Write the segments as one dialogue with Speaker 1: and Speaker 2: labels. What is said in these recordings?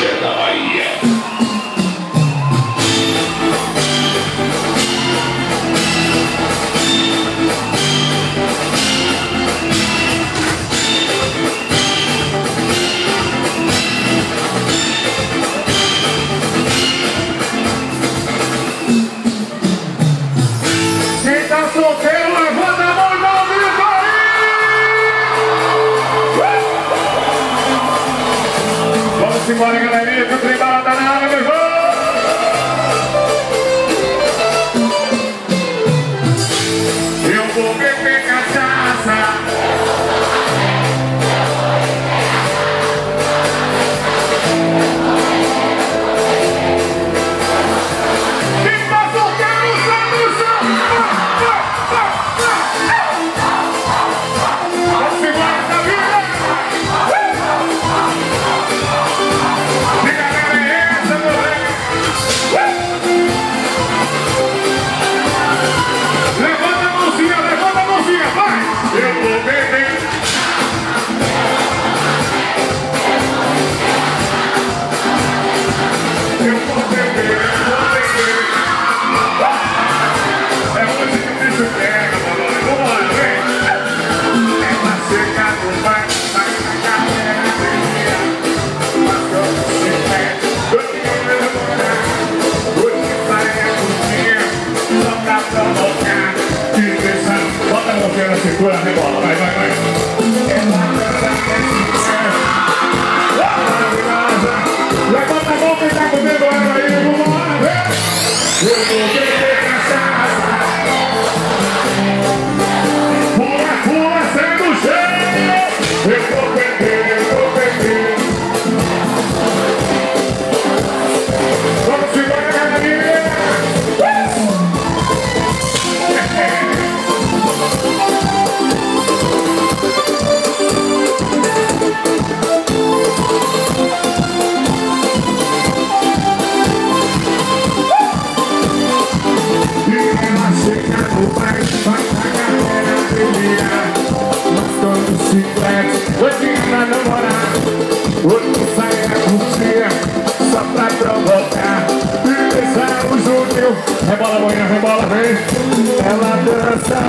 Speaker 1: axé da Bahia.
Speaker 2: Quem tá solteiro, levanta a mão e dá um grito aí! Vamos embora, galerinha, que o trem Bala tá na área, meu irmão! Eu vou beber cachaça. Quem tá solteiro, sai do chão! Vamos embora, Itabira! Que galera é essa, moleque? Levanta a mãozinha, vai! Eu vou beber. Eu vou beber. É hoje que o bicho pega, mano. Vamos lá, vem. É pra secar no vai na galera alegria. Mas eu não sei pede, eu quero namorar. Hoje sai a cozinha, só pra provocar. E deixa, bota a mãozinha na cintura, rebola, vai. É bacana, maravilhosa. Levanta a mão quem tá comendo ela aí, vamos lá, vem. Eu vou beber cachaça. Pula, sai do chão. Eu vou beber. Vamos embora, galerinha. E ela chega no pai, vai na galera brilhar. Nós todos chiclete, hoje pra namorar. Hoje sai a curtir, só pra provocar. E deixar o Júnior. Rebola, boinha, rebola, vem. Ela dança.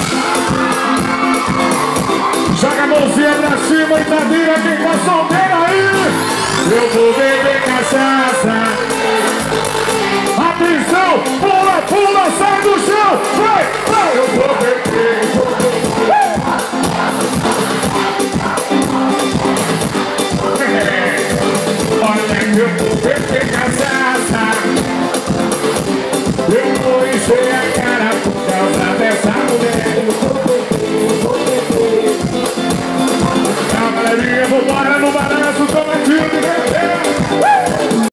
Speaker 2: Joga a mãozinha pra cima, Itabira, quem tá solteiro aí. Eu vou beber cachaça. Atenção, pula, sai do chão, vai!